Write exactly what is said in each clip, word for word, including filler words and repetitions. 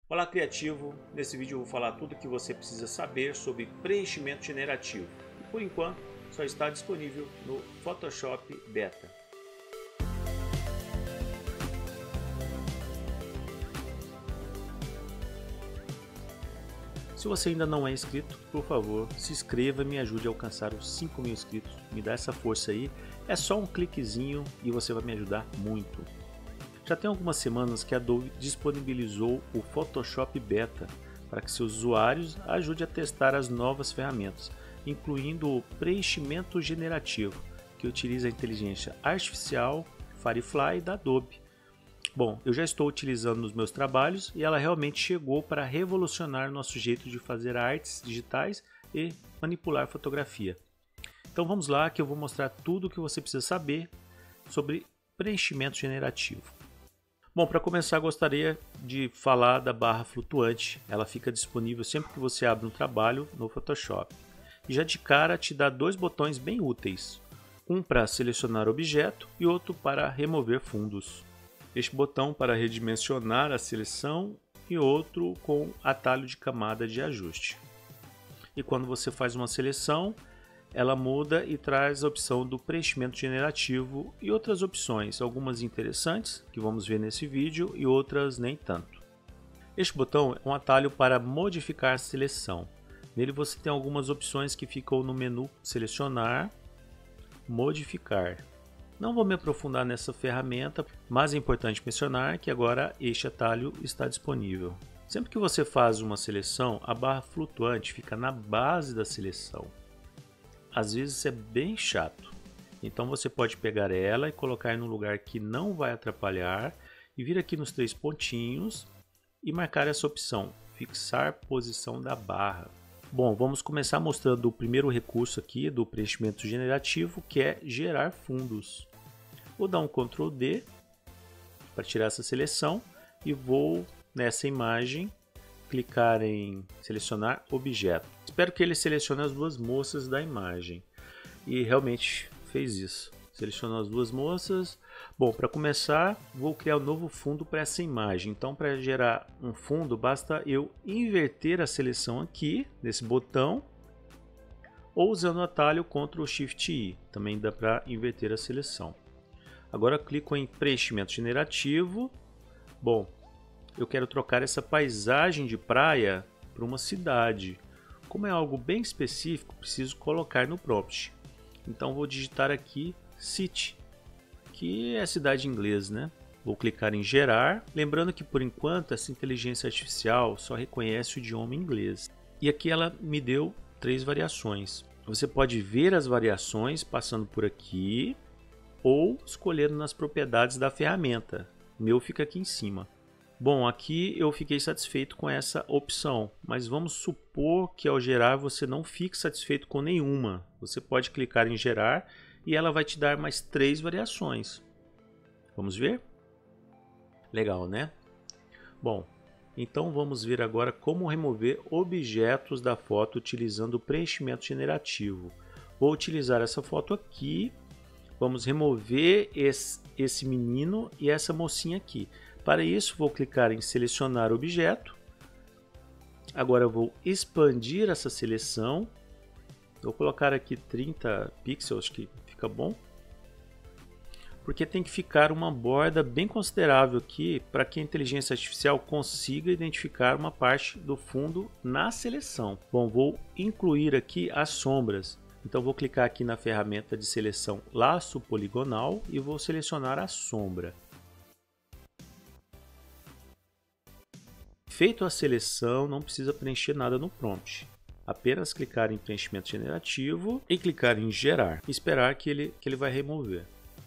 Olá, criativo! Nesse vídeo eu vou falar tudo o que você precisa saber sobre preenchimento generativo. E por enquanto só está disponível no Photoshop Beta. Se você ainda não é inscrito, por favor, se inscreva e me ajude a alcançar os cinco mil inscritos. Me dá essa força aí, é só um cliquezinho e você vai me ajudar muito. Já tem algumas semanas que a Adobe disponibilizou o Photoshop Beta para que seus usuários ajudem a testar as novas ferramentas, incluindo o preenchimento generativo, que utiliza a inteligência artificial Firefly da Adobe. Bom, eu já estou utilizando nos meus trabalhos e ela realmente chegou para revolucionar nosso jeito de fazer artes digitais e manipular fotografia. Então vamos lá que eu vou mostrar tudo o que você precisa saber sobre preenchimento generativo. Bom, para começar gostaria de falar da barra flutuante. Ela fica disponível sempre que você abre um trabalho no Photoshop. E já de cara te dá dois botões bem úteis. Um para selecionar objeto e outro para remover fundos. Este botão para redimensionar a seleção e outro com atalho de camada de ajuste. E quando você faz uma seleção, ela muda e traz a opção do preenchimento generativo e outras opções, algumas interessantes que vamos ver nesse vídeo e outras nem tanto. Este botão é um atalho para modificar a seleção. Nele você tem algumas opções que ficam no menu Selecionar, Modificar. Não vou me aprofundar nessa ferramenta, mas é importante mencionar que agora este atalho está disponível. Sempre que você faz uma seleção, a barra flutuante fica na base da seleção. Às vezes isso é bem chato, então você pode pegar ela e colocar em um lugar que não vai atrapalhar e vir aqui nos três pontinhos e marcar essa opção, fixar posição da barra. Bom, vamos começar mostrando o primeiro recurso aqui do preenchimento generativo, que é gerar fundos. Vou dar um control D para tirar essa seleção e vou nessa imagem clicar em selecionar objeto. Espero que ele selecione as duas moças da imagem. E realmente fez isso. Selecionou as duas moças. Bom, para começar, vou criar um novo fundo para essa imagem. Então, para gerar um fundo, basta eu inverter a seleção aqui, nesse botão, ou usando o atalho control shift I. Também dá para inverter a seleção. Agora clico em preenchimento generativo. Bom, eu quero trocar essa paisagem de praia para uma cidade. Como é algo bem específico, preciso colocar no prompt. Então vou digitar aqui city, que é a cidade em inglês, né? Vou clicar em gerar, lembrando que por enquanto essa inteligência artificial só reconhece o idioma inglês. E aqui ela me deu três variações. Você pode ver as variações passando por aqui ou escolhendo nas propriedades da ferramenta. O meu fica aqui em cima. Bom, aqui eu fiquei satisfeito com essa opção, mas vamos supor que ao gerar você não fique satisfeito com nenhuma. Você pode clicar em gerar e ela vai te dar mais três variações. Vamos ver? Legal, né? Bom, então vamos ver agora como remover objetos da foto utilizando o preenchimento generativo. Vou utilizar essa foto aqui. Vamos remover esse, esse menino e essa mocinha aqui. Para isso, vou clicar em selecionar objeto. Agora eu vou expandir essa seleção. Vou colocar aqui trinta pixels, que fica bom. Porque tem que ficar uma borda bem considerável aqui para que a inteligência artificial consiga identificar uma parte do fundo na seleção. Bom, vou incluir aqui as sombras. Então vou clicar aqui na ferramenta de seleção laço poligonal e vou selecionar a sombra. Feito a seleção, não precisa preencher nada no prompt. Apenas clicar em preenchimento generativo e clicar em gerar e esperar que ele, que ele vai remover.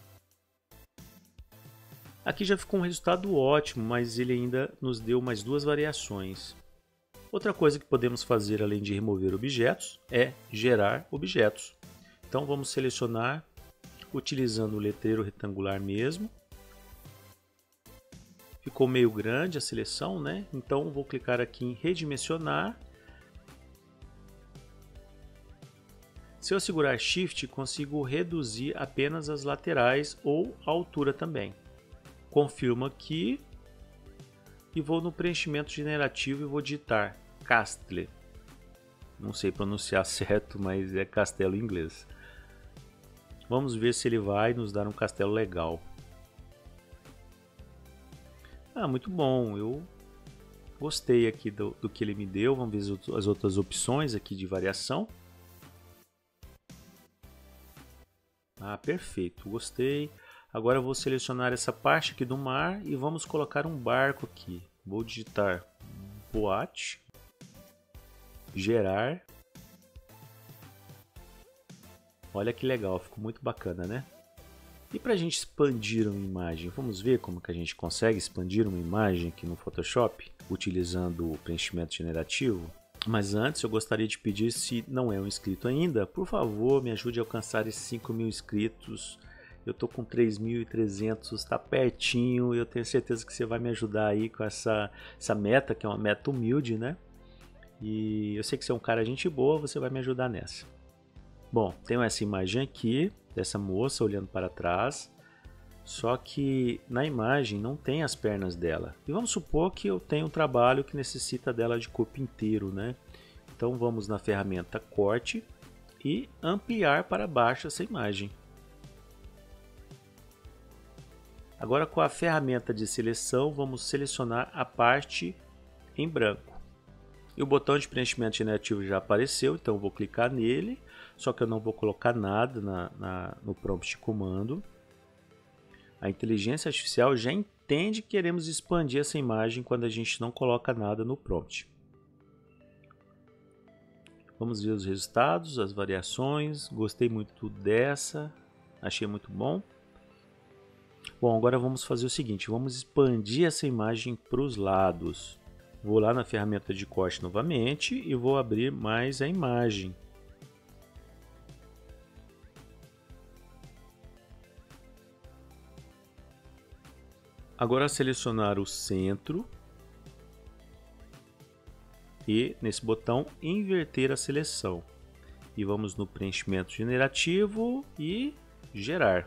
Aqui já ficou um resultado ótimo, mas ele ainda nos deu mais duas variações. Outra coisa que podemos fazer além de remover objetos é gerar objetos. Então vamos selecionar utilizando o letreiro retangular mesmo. Ficou meio grande a seleção, né? Então vou clicar aqui em redimensionar. Se eu segurar Shift, consigo reduzir apenas as laterais ou a altura também. Confirmo aqui. e vou no preenchimento generativo e vou digitar Castle. Não sei pronunciar certo, mas é castelo em inglês. Vamos ver se ele vai nos dar um castelo legal. Ah, muito bom. Eu gostei aqui do, do que ele me deu. Vamos ver as outras opções aqui de variação. Ah, perfeito. Gostei. Agora eu vou selecionar essa parte aqui do mar e vamos colocar um barco aqui. Vou digitar boate, gerar. Olha que legal, ficou muito bacana, né? E para a gente expandir uma imagem, vamos ver como que a gente consegue expandir uma imagem aqui no Photoshop, utilizando o preenchimento generativo. Mas antes eu gostaria de pedir, se não é um inscrito ainda, por favor me ajude a alcançar esses cinco mil inscritos. Eu tô com três mil e trezentos, está pertinho, eu tenho certeza que você vai me ajudar aí com essa, essa meta, que é uma meta humilde, né? E eu sei que você é um cara gente boa, você vai me ajudar nessa. Bom, tenho essa imagem aqui, dessa moça olhando para trás, só que na imagem não tem as pernas dela. E vamos supor que eu tenho um trabalho que necessita dela de corpo inteiro, né? Então vamos na ferramenta Corte e ampliar para baixo essa imagem. Agora com a ferramenta de seleção, vamos selecionar a parte em branco. E o botão de preenchimento generativo já apareceu, então eu vou clicar nele, só que eu não vou colocar nada na, na, no prompt de comando. A inteligência artificial já entende que queremos expandir essa imagem quando a gente não coloca nada no prompt. Vamos ver os resultados, as variações. Gostei muito dessa, achei muito bom. Bom, agora vamos fazer o seguinte, vamos expandir essa imagem para os lados. Vou lá na ferramenta de corte novamente e vou abrir mais a imagem. Agora selecionar o centro e nesse botão inverter a seleção. E vamos no preenchimento generativo e gerar.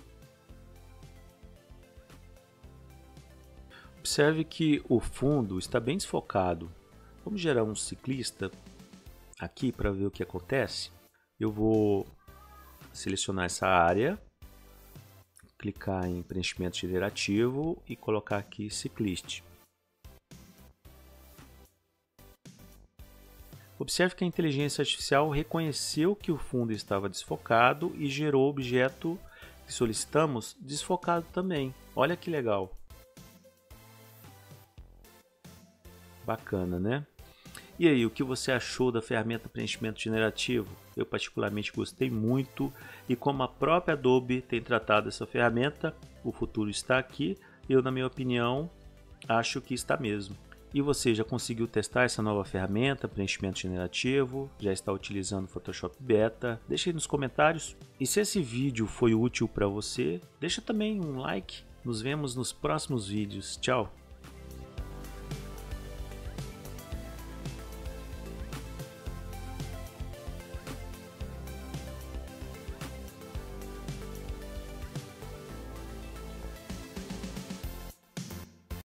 Observe que o fundo está bem desfocado. Vamos gerar um ciclista aqui para ver o que acontece. Eu vou selecionar essa área, clicar em preenchimento generativo e colocar aqui ciclista. Observe que a inteligência artificial reconheceu que o fundo estava desfocado e gerou o objeto que solicitamos desfocado também. Olha que legal! Bacana, né? E aí, o que você achou da ferramenta preenchimento generativo? Eu particularmente gostei muito e como a própria Adobe tem tratado essa ferramenta, o futuro está aqui. Eu, na minha opinião, acho que está mesmo. E você já conseguiu testar essa nova ferramenta, preenchimento generativo? Já está utilizando o Photoshop Beta? Deixa aí nos comentários. E se esse vídeo foi útil para você, deixa também um like. Nos vemos nos próximos vídeos. Tchau!